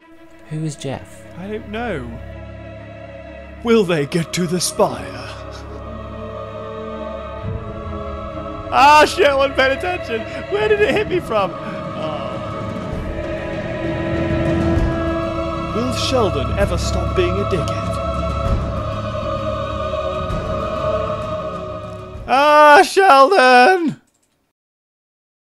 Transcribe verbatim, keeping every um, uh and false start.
Who is Jeff? I don't know. Will they get to the spire? Ah, shit, I wasn't paying attention. Where did it hit me from? Oh. Will Sheldon ever stop being a dickhead? Ah, Sheldon!